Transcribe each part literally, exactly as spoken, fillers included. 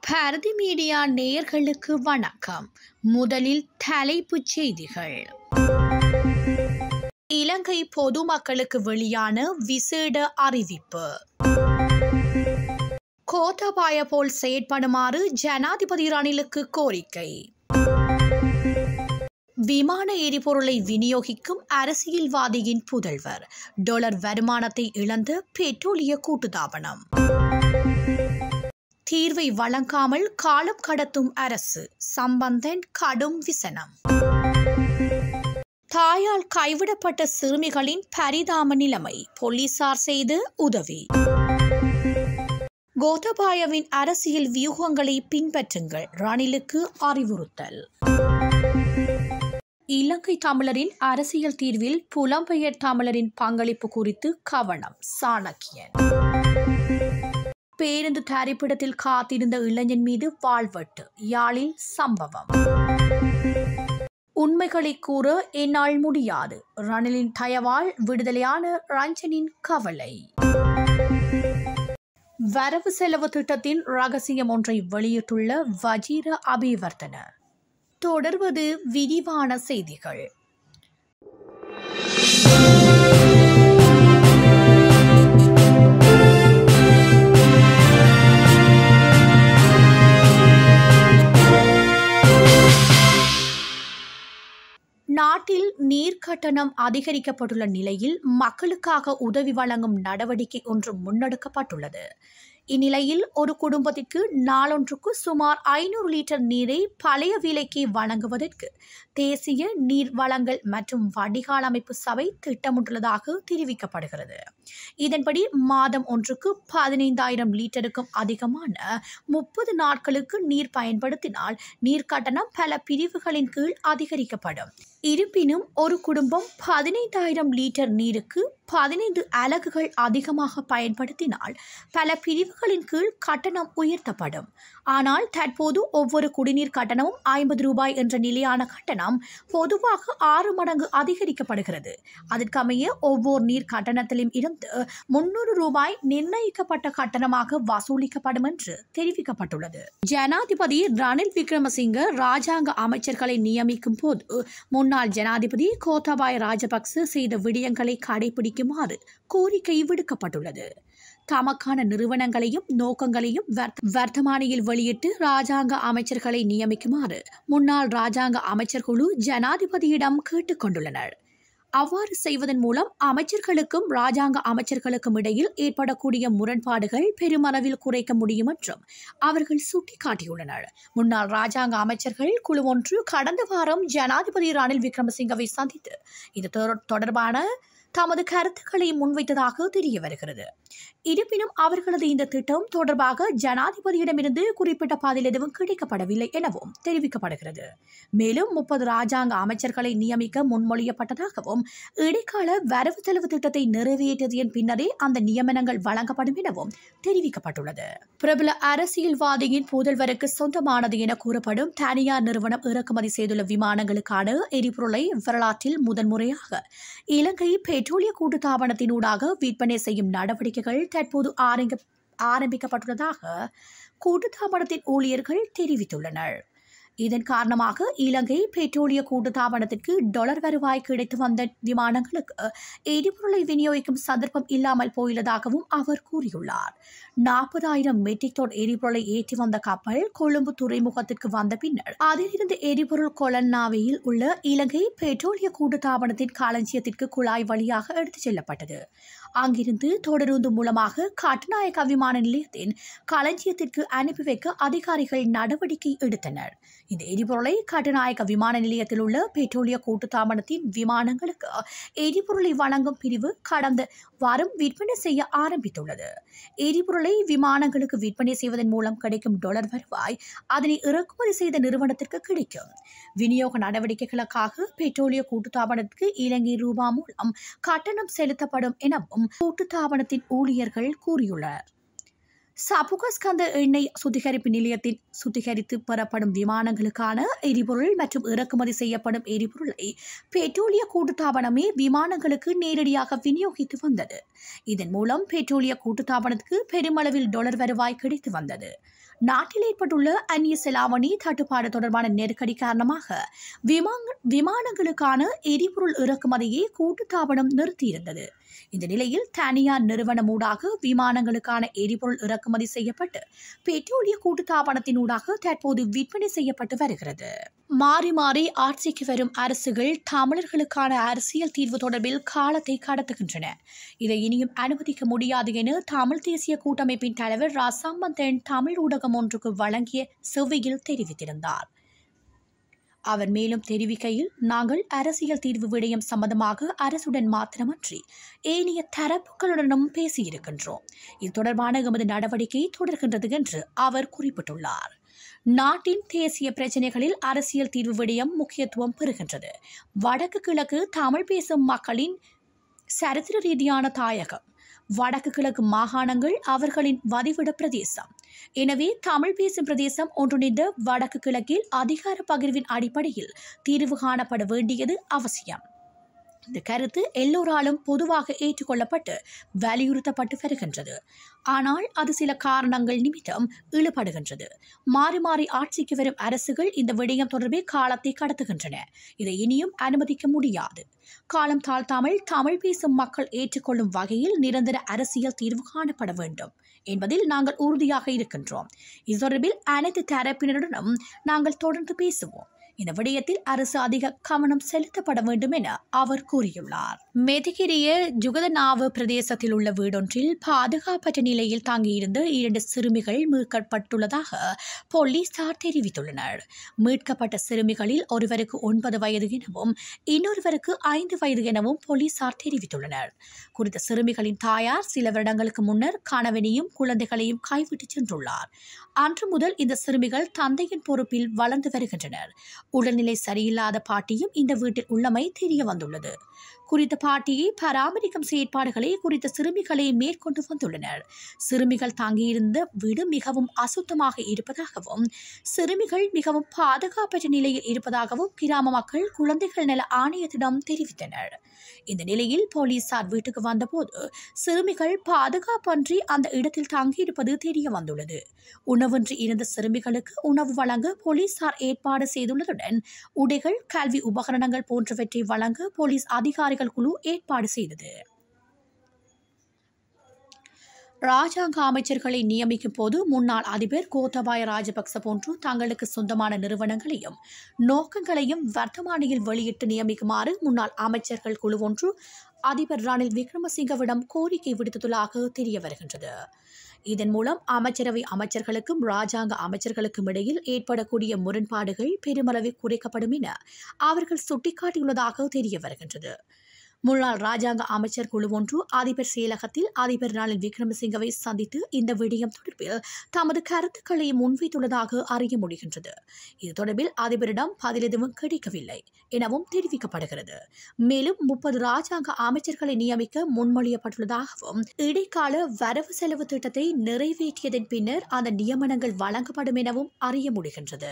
Bharathi media நேயர்களுக்கு வணக்கம். முதலில் தலைப்புச் செய்திகள். இலங்கை பொதுமக்களுக்கு வெளியான விசேட அறிவிப்பு. கோத்தபாய போல் செயற்படுமாறு ஜனாதிபதி ரணிலுக்கு கோரிக்கை. விமான எரிபொருளை விநியோகிக்கும் அரசியல்வாதியின் புதல்வர் டாலர் வருமானத்தை இழந்த பெட்ரோலிய கூட்டுத்தாபனம். தீர்வை வழங்காமல் காலம் கடத்தும் அரசு, சம்பந்தன் கடும் விசனம். தாயால் கைவிடப்பட்ட சிறுமிகளின் பரிதாப நிலைமை, போலீசார் செய்த உதவி. கோத்தபாயவின் அரசியல் வியூகங்களை பின்பற்றுங்கள், ரணிலுக்கு அறிவுறுத்தல். இலங்கை தமிழரின் அரசியல் தீர்வில் புலம்பெயர் தமிழரின் பங்களிப்பு குறித்து கவனம், சாணக்கியன். பேருந்து தரிப்பிடத்தில் காத்திருந்த இளைஞன் மீது வாழ்வெட்டு, யாழில் சம்பவம். உண்மைகளை கூற என்னால் முடியாது, ரணிலின் தயவால் விடுதலையான ரஞ்சனின் கவலை. வரவு செலவு திட்டத்தின் ரகசியம் ஒன்றை வெளியிட்டுள்ள வஜிர அபிவர்த்தன. தொடர்வது விரிவான செய்திகள். நாட்டில் நீர் கட்டணம் அதிகரிக்கப்பட்டுள்ள நிலையில் மக்களுக்காக உதவி வழங்கும் நடவடிக்கை ஒன்று முன்னெடுக்கப்பட்டுள்ளது. இந்நிலையில் ஒரு குடும்பத்திற்கு நாளொன்றுக்கு சுமார் ஐநூறு லிட்டர் நீரை பழைய விலைக்கு வழங்குவதற்கு தேசிய நீர் வழங்கல் மற்றும் வடிகால் அமைப்பு சபை திட்டமிட்டுள்ளதாக தெரிவிக்கப்படுகிறது. இதன்படி மாதம் ஒன்றுக்கு பதினைந்தாயிரம் லிட்டருக்கும் அதிகமான முப்பது நாட்களுக்கு நீர் பயன்படுத்தினால் நீர் கட்டணம் பல பிரிவுகளின் கீழ் அதிகரிக்கப்படும். இருப்பினும் ஒரு குடும்பம் பதினைந்தாயிரம் லிட்டர் நீருக்கு பதினைந்து அலகுகள் அதிகமாக பயன்படுத்தினால் பல பிரிவுகளின் கீழ் கட்டணம் உயர்த்தப்படும். ஆனால் தற்போது ஒவ்வொரு குடிநீர் கட்டணமும் ஐம்பது ரூபாய் என்ற நிலையான கட்டணம் பொதுவாக ஆறு மடங்கு அதிகரிக்கப்படுகிறது. அதற்கமைய ஒவ்வொரு நீர் கட்டணத்திலும் இருந்து முன்னூறு ரூபாய் நிர்ணயிக்கப்பட்ட கட்டணமாக வசூலிக்கப்படும் என்று தெரிவிக்கப்பட்டுள்ளது. ஜனாதிபதி ரணில் விக்ரமசிங்க ராஜாங்க அமைச்சர்களை நியமிக்கும் போது முன்னாள் ஜனாதிபதி கோத்தபாய ராஜபக்ச செய்த விடயங்களை கடைபிடிக்குமாறு கோரிக்கை விடுக்கப்பட்டுள்ளது. தமக்கான நிறுவனங்களையும் நோக்கங்களையும் வர்த்தமானியில் வெளியிட்டு ராஜாங்க அமைச்சர்களை நியமிக்குமாறு முன்னாள் ராஜாங்க அமைச்சர் குழு ஜனாதிபதியிடம் கேட்டுக் கொண்டுள்ளனர். அவ்வாறு செய்வதன் மூலம் அமைச்சர்களுக்கும் ராஜாங்க அமைச்சர்களுக்கும் இடையில் ஏற்படக்கூடிய முரண்பாடுகள் பெருமளவில் குறைக்க முடியும் என்றும் அவர்கள் சுட்டிக்காட்டியுள்ளனர். முன்னாள் ராஜாங்க அமைச்சர்கள் குழு ஒன்று கடந்த வாரம் ஜனாதிபதி ரணில் விக்ரமசிங்கவை சந்தித்து இது தொடர்பான தமது கருத்துக்களை முன்வைத்ததாக தெரிய வருகிறது. இருப்பினும் அவர்களது இந்த திட்டம் தொடர்பாக ஜனாதிபதியிடமிருந்து குறிப்பிட்ட பதில் எதுவும் கிடைக்கப்படவில்லை எனவும் தெரிவிக்கப்படுகிறது. மேலும் முப்பது ராஜாங்க அமைச்சர்களை நியமிக்க முன்மொழியப்பட்டதாகவும் இடைக்கால வரவு செலவு திட்டத்தை நிறைவேற்றியதன் பின்னரே அந்த நியமனங்கள் வழங்கப்படும் எனவும் தெரிவிக்கப்பட்டுள்ளது. பிரபல அரசியல்வாதியின் புதல்வருக்கு சொந்தமானது என கூறப்படும் தனியார் நிறுவனம் இறக்குமதி செய்துள்ள விமானங்களுக்கான எரிபொருளை வரலாற்றில் முதன்முறையாக இலங்கை பெட்ரோலிய கூட்டுத்தாபனத்தினூடாக விற்பனை செய்யும் நடவடிக்கைகள் தற்போது ஆரம்பிக்கப்பட்டுள்ளதாக கூட்டுத்தாபனத்தின் ஊழியர்கள் தெரிவித்துள்ளனர். இதன் காரணமாக இலங்கை பெட்ரோலிய கூட்டுத்தாபனத்திற்கு டாலர் வருவாய் கிடைத்து வந்த விமானங்களுக்கு எரிபொருளை விநியோகிக்கும் சந்தர்ப்பம் இல்லாமல் போயுள்ளதாகவும் அவர் கூறியுள்ளார். நாற்பதாயிரம் மெட்ரிக் டன் எரிபொருளை ஏற்றி வந்த கப்பல் கொழும்பு துறைமுகத்திற்கு வந்த பின்னர் அதிலிருந்து எரிபொருள் கொலன்னாவையில் உள்ள இலங்கை பெட்ரோலிய கூட்டுத்தாபனத்தின் களஞ்சியத்திற்கு குழாய் வழியாக எடுத்துச் செல்லப்பட்டது. அங்கிருந்து தொடருந்து மூலமாக கட்டுநாயக்க விமான நிலையத்தின் களஞ்சியத்திற்கு அனுப்பி வைக்க அதிகாரிகள் நடவடிக்கை எடுத்தனர். இந்த எரிபொருளை கட்டுநாயக்க விமான நிலையத்தில் உள்ள பெட்ரோலிய கூட்டுத்தாபனத்தின் விமானங்களுக்கு எரிபொருளை வழங்கும் பிரிவு கடந்த வாரம் விற்பனை செய்ய ஆரம்பித்துள்ளது. எரிபொருளை விமானங்களுக்கு விற்பனை செய்வதன் மூலம் கிடைக்கும் டாலர் வருவாய் அதனை இறக்குமதி செய்த நிறுவனத்திற்கு கிடைக்கும். விநியோக நடவடிக்கைகளுக்காக பெட்ரோலிய கூட்டுத்தாபனத்திற்கு இலங்கை ரூபா மூலம் கட்டணம் செலுத்தப்படும் எனவும் கூட்டுத்தாபனத்தின் ஊழியர்கள் கூறியுள்ளனர். சபுகஸ்கந்த எண்ணெய் சுத்திகரிப்பு நிலையத்தில் சுத்திகரித்து பெறப்படும் விமானங்களுக்கான எரிபொருள் மற்றும் இறக்குமதி செய்யப்படும் எரிபொருளை பெட்ரோலிய கூட்டுத்தாபனமே விமானங்களுக்கு நேரடியாக விநியோகித்து வந்தது. இதன் மூலம் பெட்ரோலிய கூட்டுத்தாபனத்துக்கு பெருமளவில் டாலர் வருவாய் கிடைத்து வந்தது. நாட்டில் ஏற்பட்டுள்ள அந்நிய செலாவணி தட்டுப்பாடு தொடர்பான நெருக்கடி காரணமாக விமான விமானங்களுக்கான எரிபொருள் இறக்குமதியை கூட்டுத்தாபனம் நிறுத்தியிருந்தது. இந்த நிலையில் தனியார் நிறுவனமூடாக விமானங்களுக்கான எரிபொருள் இறக்குமதி செய்யப்பட்டு பெட்ரோலிய கூட்டுத்தாபனத்தினூடாக தற்போது விற்பனை செய்யப்பட்டு வருகிறது. மாறி மாறி ஆட்சிக்கு வரும் அரசுகள் தமிழர்களுக்கான அரசியல் தீர்வு தொடர்பில் காலத்தை கடத்துகின்றன. இதை இனியும் அனுமதிக்க முடியாது என தமிழ் தேசிய கூட்டமைப்பின் தலைவர் ரா சம்பந்தன் தமிழ் ஊடகம் ஒன்றுக்கு வழங்கிய செவ்வியில் தெரிவித்திருந்தார். அவர் மேலும் தெரிவிக்கையில், நாங்கள் அரசியல் தீர்வு விடயம் சம்பந்தமாக அரசுடன் மாத்திரமன்றி ஏனைய தரப்புகளுடனும் பேசியிருக்கின்றோம். இது தொடர்பான எமது நடவடிக்கை தொடர்கின்றது என்று அவர் குறிப்பிட்டுள்ளார். நாட்டின் தேசிய பிரச்சினைகளில் அரசியல் தீர்வு விடயம் முக்கியத்துவம் பெறுகின்றது. வடக்கு கிழக்கு தமிழ் பேசும் மக்களின் சரித்திர ரீதியான தாயகம். வடக்கு கிழக்கு மாகாணங்கள் அவர்களின் வதிவிட பிரதேசம். எனவே தமிழ் பேசும் பிரதேசம் ஒன்றிணைந்த வடக்கு கிழக்கில் அதிகார பகிர்வின் அடிப்படையில் தீர்வு காணப்பட வேண்டியது அவசியம். இந்த கருத்து எல்லோராலும் பொதுவாக ஏற்றுக்கொள்ளப்பட்டு வலியுறுத்தப்பட்டு வருகின்றது. ஆனால் அது சில காரணங்கள் நிமித்தம் இழுபடுகின்றது. மாறி மாறி ஆட்சிக்கு வரும் அரசுகள் இந்த விடயம் தொடர்பில் காலத்தை கடத்துகின்றன. இதை இனியும் அனுமதிக்க முடியாது. காலம் தாழ்த்தாமல் தமிழ் பேசும் மக்கள் ஏற்றுக்கொள்ளும் வகையில் நிரந்தர அரசியல் தீர்வு காணப்பட வேண்டும் என்பதில் நாங்கள் உறுதியாக இருக்கின்றோம். இது தொடர்பில் அனைத்து தரப்பினருடனும் நாங்கள் தொடர்ந்து பேசுவோம். இந்த விடயத்தில் அரசு அதிக கவனம் செலுத்தப்பட வேண்டும் என அவர் கூறியுள்ளார். மெதிகிரிய ஜுகதநாவு பிரதேசத்தில் உள்ள வீடொன்றில் பாதுகாப்பற்ற நிலையில் தங்கியிருந்த இரண்டு சிறுமிகள் மீட்கப்பட்டுள்ளதாக போலீசார் தெரிவித்துள்ளனர். மீட்கப்பட்ட சிறுமிகளில் ஒருவருக்கு ஒன்பது வயது எனவும் இன்னொருவருக்கு ஐந்து வயது எனவும் போலீசார் தெரிவித்துள்ளனர். குறித்த சிறுமிகளின் தாயார் சில வருடங்களுக்கு முன்னர் கணவனையும் குழந்தைகளையும் கைவிட்டு சென்றுள்ளார். அன்று முதல் இந்த சிறுமிகள் தந்தையின் பொறுப்பில் வளர்ந்து வருகின்றனர். உடல்நிலை சரியில்லாத பாட்டியும் இந்த வீட்டில் உள்ளமை தெரிய வந்துள்ளது. குறித்த பாட்டியை பராமரிக்கும் செயற்பாடுகளை குறித்த சிறுமிகளை மேற்கொண்டு வந்துள்ளனர். சிறுமிகள் தங்கியிருந்த வீடு மிகவும் அசுத்தமாக இருப்பதாகவும் சிறுமிகள் மிகவும் பாதுகாப்பற்ற நிலையில் இருப்பதாகவும் கிராம மக்கள் குழந்தைகள் நல ஆணையத்திடம் தெரிவித்தனர். இந்த நிலையில் போலீசார் வீட்டுக்கு வந்தபோது சிறுமிகள் பாதுகாப்பன்றி அந்த இடத்தில் தங்கியிருப்பது தெரிய வந்துள்ளது. உணவின்றி இருந்த சிறுமிகளுக்கு உணவு வழங்க போலீசார் ஏற்பாடு செய்துள்ளதுடன் உடைகள், கல்வி உபகரணங்கள் போன்றவற்றை வழங்க போலீஸ் அதிகாரிகள் குழு ஏற்பாடு செய்தது. ராஜாங்க அமைச்சர்களை நியமிக்கும் போது முன்னாள் அதிபர் கோத்தபாய ராஜபக்ச போன்று தங்களுக்கு சொந்தமான நிறுவனங்களையும் நோக்கங்களையும் வர்த்தமானியில் வெளியிட்டு நியமிக்குமாறு முன்னாள் அமைச்சர்கள் குழு ஒன்று அதிபர் ரணில் விக்ரமசிங்கவிடம் கோரிக்கை விடுத்துள்ளதாக தெரிய வருகின்றது. இதன் மூலம் அமைச்சரவை அமைச்சர்களுக்கும் ராஜாங்க அமைச்சர்களுக்கும் இடையில் ஏற்படக்கூடிய முரண்பாடுகள் பெருமளவில் குறைக்கப்படும் என அவர்கள் சுட்டிக்காட்டியுள்ளதாக தெரிய வருகின்றது. முன்னாள் ராஜாங்க அமைச்சர் குழு ஒன்று அதிபர் செயலகத்தில் அதிபர் ரணில் விக்ரமசிங்கவை சந்தித்து இந்த விடயம் தொடர்பில் தமது கருத்துக்களை முன்வைத்துள்ளதாக அறிய முடிகின்றது. இது தொடர்பில் அதிபரிடம் பதில் எதுவும் கிடைக்கவில்லை எனவும் தெரிவிக்கப்படுகிறது. மேலும் முப்பது ராஜாங்க அமைச்சர்களை நியமிக்க முன்மொழியப்பட்டுள்ளதாகவும் இடைக்கால வரவு செலவு திட்டத்தை நிறைவேற்றியதன் பின்னர் அந்த நியமனங்கள் வழங்கப்படும் எனவும் அறிய முடிகின்றது.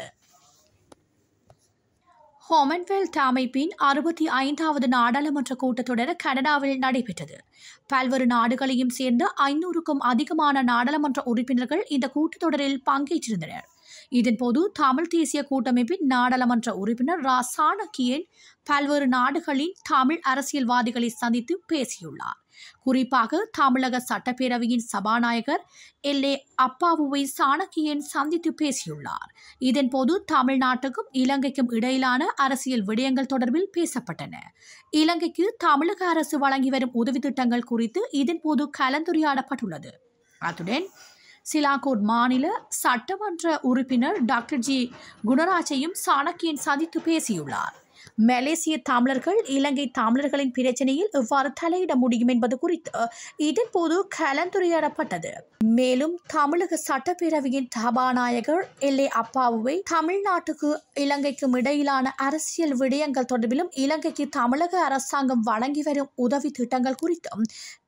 காமன்வெல்த் அமைப்பின் அறுபத்தி ஐந்தாவது நாடாளுமன்ற கூட்டத்தொடர் கனடாவில் நடைபெற்றது. பல்வேறு நாடுகளையும் சேர்ந்த ஐநூறுக்கும் அதிகமான நாடாளுமன்ற உறுப்பினர்கள் இந்த கூட்டத்தொடரில் பங்கேற்றிருந்தனர். இதன்போது தமிழ் தேசிய கூட்டமைப்பின் நாடாளுமன்ற உறுப்பினர் ரா சாணக்கியன் பல்வேறு நாடுகளின் தமிழ் அரசியல்வாதிகளை சந்தித்து பேசியுள்ளார். குறிப்பாக தமிழக சட்டப்பேரவையின் சபாநாயகர் எல் ஏ அப்பாவுவை சாணக்கியன் சந்தித்து பேசியுள்ளார். இதன்போது தமிழ்நாட்டுக்கும் இலங்கைக்கும் இடையிலான அரசியல் விடயங்கள் தொடர்பில் பேசப்பட்டன. இலங்கைக்கு தமிழக அரசு வழங்கி வரும் உதவி திட்டங்கள் குறித்து இதன்போது கலந்துரையாடப்பட்டுள்ளது. அத்துடன் சிலாங்கூர் மாநில சட்டமன்ற உறுப்பினர் டாக்டர் ஜி குணராஜையும் சாணக்கியன் சந்தித்து பேசியுள்ளார். மலேசிய தமிழர்கள் இலங்கை தமிழர்களின் பிரச்சனையில் எவ்வாறு தலையிட முடியும் என்பது குறித்து இதன்போது கலந்துரையாடப்பட்டது. மேலும் தமிழக சட்டப்பேரவையின் சபாநாயகர் எல் ஏ அப்பாவுவை தமிழ்நாட்டுக்கு இலங்கைக்கும் இடையிலான அரசியல் விடயங்கள் தொடர்பிலும் இலங்கைக்கு தமிழக அரசாங்கம் வழங்கி வரும் உதவி திட்டங்கள் குறித்தும்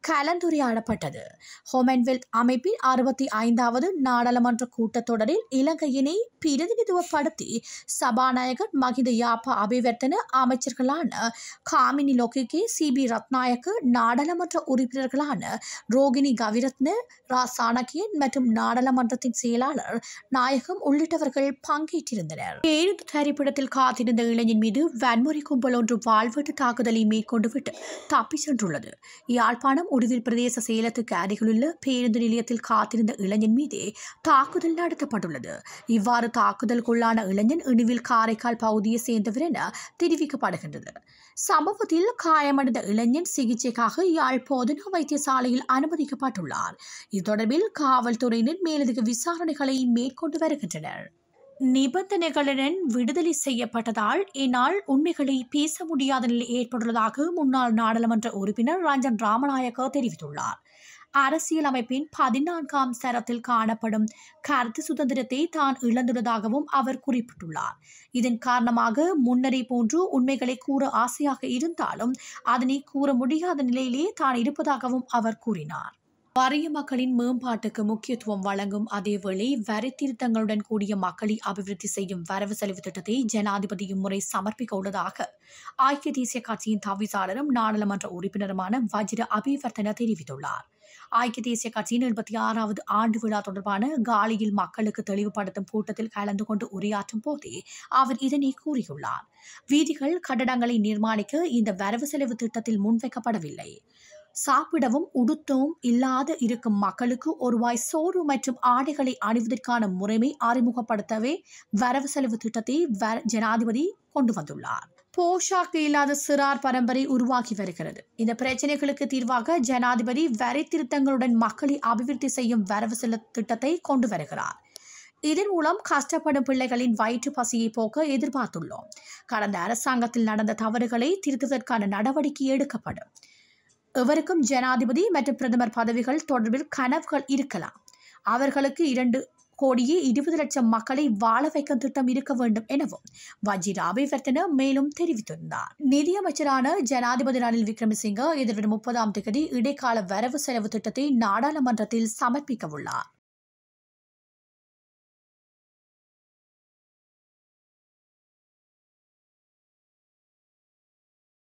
கலந்துரையாடப்பட்டது. காமன்வெல்த் அமைப்பின் அறுபத்தி ஐந்தாவது நாடாளுமன்ற கூட்டத்தொடரில் இலங்கையினை பிரதிநிதித்துவப்படுத்தி சபாநாயகர் மகிந்த யாப்பா அபிவர்த்தன, அமைச்சர்களான காமினி லோகேகே, சி பி ரத்நாயக்கு, நாடாளுமன்ற உறுப்பினர்களான ரோகிணி கவிரத்ன, ரா சாணக்கியன் மற்றும் நாடாளுமன்றத்தின் செயலாளர் நாயகம் உள்ளிட்டவர்கள் பங்கேற்றிருந்தனர். பேருந்து தரிப்பிடத்தில் காத்திருந்த இளைஞன் மீது வன்முறை கும்பல் ஒன்று வாழ்வெட்டு தாக்குதலை மேற்கொண்டு விட்டு தப்பிச் சென்றுள்ளது. யாழ்ப்பாணம் உடுவில் பிரதேச செயலத்துக்கு அருகிலுள்ள பேருந்து நிலையத்தில் காத்திருந்த இளைஞன் மீதே தாக்குதல் நடத்தப்பட்டுள்ளது. இவ்வாறு தாக்குதலுக்குள்ளான இளைஞன் இணுவில் காரைக்கால் பகுதியை சேர்ந்தவர் என தெரிவிக்கப்படுகின்றது. சம்பவத்தில் காயமடைந்த இளைஞன் சிகிச்சைக்காக யாழ் போதனா வைத்தியசாலையில் அனுமதிக்கப்பட்டுள்ளார். இது தொடர்பில் காவல்துறையினர் மேலதிக விசாரணைகளை மேற்கொண்டு வருகின்றனர். நிபந்தனைகளுடன் விடுதலை செய்யப்பட்டதால் என்னால் உண்மைகளை பேச முடியாத நிலை ஏற்பட்டுள்ளதாக முன்னாள் நாடாளுமன்ற உறுப்பினர் ரஞ்சன் ராமநாயக்க தெரிவித்துள்ளார். அரசியல் அமைப்பின் பதினான்காம் சரத்தில் காணப்படும் கருத்து சுதந்திரத்தை தான் இழந்துள்ளதாகவும் அவர் குறிப்பிட்டுள்ளார். இதன் காரணமாக முன்னரே போன்று உண்மைகளை கூற ஆசையாக இருந்தாலும் அதனை கூற முடியாத நிலையிலே தான் இருப்பதாகவும் அவர் கூறினார். வறிய மக்களின் மேம்பாட்டுக்கு முக்கியத்துவம் வழங்கும் அதேவேளை வரி திருத்தங்களுடன் கூடிய மக்களை அபிவிருத்தி செய்யும் வரவு செலவு திட்டத்தை ஜனாதிபதி இம்முறை சமர்ப்பிக்க உள்ளதாக ஐக்கிய தேசிய கட்சியின் தவிசாளரும் நாடாளுமன்ற உறுப்பினருமான வஜிர அபிவர்த்தன தெரிவித்துள்ளார். ஐக்கிய தேசிய கட்சியின் எழுபத்தி ஆறாவது ஆண்டு விழா தொடர்பான காலியில் மக்களுக்கு தெளிவுபடுத்தும் கூட்டத்தில் கலந்து கொண்டு உரையாற்றும் போதே அவர் இதனை கூறியுள்ளார். வீதிகள், கட்டடங்களை நிர்மாணிக்க இந்த வரவு செலவு திட்டத்தில் முன்வைக்கப்படவில்லை. சாப்பிடவும் உடுத்தவும் இல்லாது இருக்கும் மக்களுக்கு ஒருவாய் சோறு மற்றும் ஆடைகளை அணிவதற்கான முறைமை அறிமுகப்படுத்தவே வரவு செலவு திட்டத்தை ஜனாதிபதி கொண்டு வந்துள்ளார். போஷாக்கு இல்லாத சிறார் பரம்பரை உருவாகி வருகிறது. இந்த பிரச்சனைகளுக்கு தீர்வாக ஜனாதிபதி வரி திருத்தங்களுடன் மக்களை அபிவிருத்தி செய்யும் வரவு செலவு திட்டத்தை கொண்டு வருகிறார். இதன் மூலம் கஷ்டப்படும் பிள்ளைகளின் வயிற்று பசியை போக்க எதிர்பார்த்துள்ளோம். கடந்த அரசாங்கத்தில் நடந்த தவறுகளை திருத்துவதற்கான நடவடிக்கை எடுக்கப்படும். எவருக்கும் ஜனாதிபதி மற்றும் பிரதமர் பதவிகள் தொடர்பில் கனவுகள் இருக்கலாம். அவர்களுக்கு இரண்டு கோடியே இருபது லட்சம் மக்களை வாழ வைக்கும் திட்டம் இருக்க வேண்டும் எனவும் வஜிர அபிவர்த்தன மேலும் தெரிவித்திருந்தார். நிதியமைச்சரான ஜனாதிபதி ரணில் விக்ரமசிங்க எதிர்வரும் முப்பதாம் தேதி இடைக்கால வரவு செலவு திட்டத்தை நாடாளுமன்றத்தில் சமர்ப்பிக்க உள்ளார்.